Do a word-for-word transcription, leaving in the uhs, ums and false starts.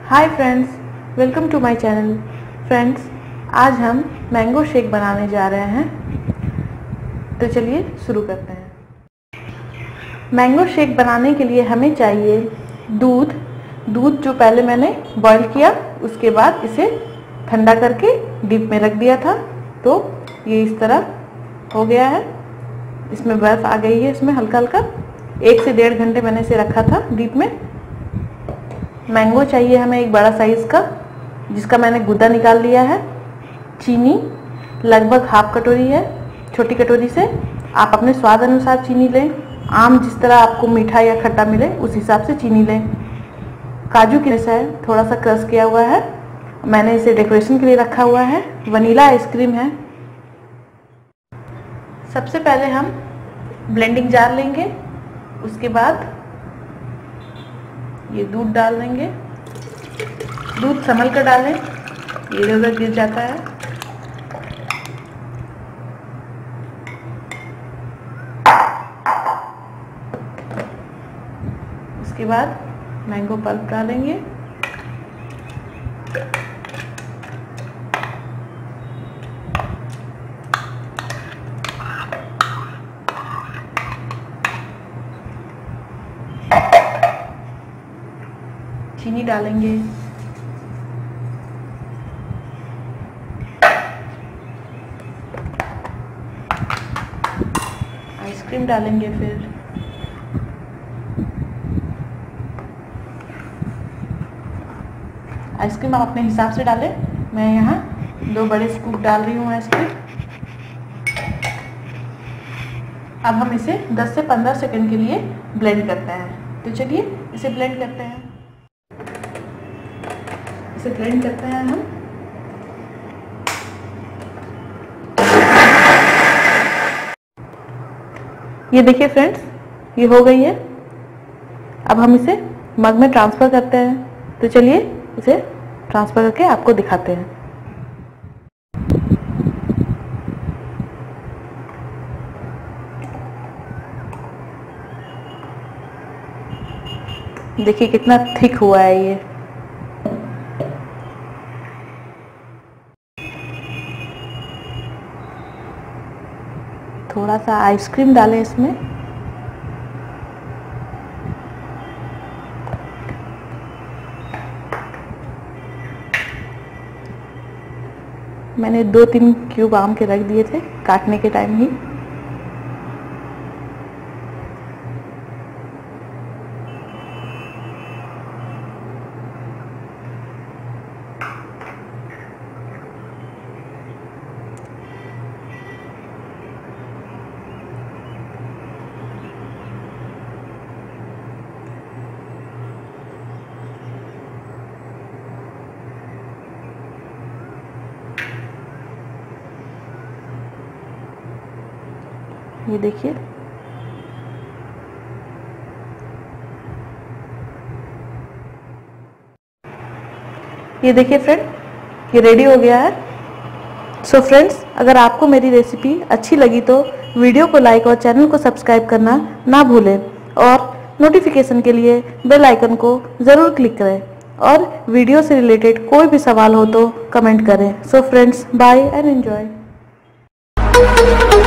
Hi friends, welcome to my channel. Friends, आज हम mango shake बनाने जा रहे हैं, तो चलिए शुरू करते हैं। मैंगो शेक बनाने के लिए हमें चाहिए दूध। दूध जो पहले मैंने बॉईल किया, उसके बाद इसे ठंडा करके डीप में रख दिया था, तो ये इस तरह हो गया है। इसमें बर्फ़ आ गई है, इसमें हल्का हल्का। एक से डेढ़ घंटे मैंने इसे रखा था डीप में। मैंगो चाहिए हमें एक बड़ा साइज़ का, जिसका मैंने गुदा निकाल लिया है। चीनी लगभग हाफ कटोरी है, छोटी कटोरी से। आप अपने स्वाद अनुसार चीनी लें। आम जिस तरह आपको मीठा या खट्टा मिले उस हिसाब से चीनी लें। काजू किशमिश है, थोड़ा सा क्रश किया हुआ है, मैंने इसे डेकोरेशन के लिए रखा हुआ है। वनीला आइसक्रीम है। सबसे पहले हम ब्लेंडिंग जार लेंगे, उसके बाद ये दूध डाल देंगे। दूध संभल कर डालें, ये इधर उधर गिर जाता है। उसके बाद मैंगो पल्प डालेंगे। चीनी डालेंगे। आइसक्रीम डालेंगे। फिर आइसक्रीम आप अपने हिसाब से डालें। मैं यहाँ दो बड़े स्कूप डाल रही हूँ आइसक्रीम। अब हम इसे दस से पंद्रह सेकंड के लिए ब्लेंड करते हैं, तो चलिए इसे ब्लेंड करते हैं। इसे ब्लेंड करते हैं हम। ये देखिए फ्रेंड्स, ये हो गई है। अब हम इसे मग में ट्रांसफ़र करते हैं, तो चलिए इसे ट्रांसफ़र करके आपको दिखाते हैं। देखिए कितना थिक हुआ है ये। थोड़ा सा आइसक्रीम डालें इसमें। मैंने दो तीन क्यूब आम के रख दिए थे काटने के टाइम ही। ये देखिए, ये देखिए फ्रेंड, ये रेडी हो गया है। सो so फ्रेंड्स, अगर आपको मेरी रेसिपी अच्छी लगी तो वीडियो को लाइक और चैनल को सब्सक्राइब करना ना भूलें, और नोटिफिकेशन के लिए बेल आइकन को ज़रूर क्लिक करें, और वीडियो से रिलेटेड कोई भी सवाल हो तो कमेंट करें। So friends, bye and enjoy.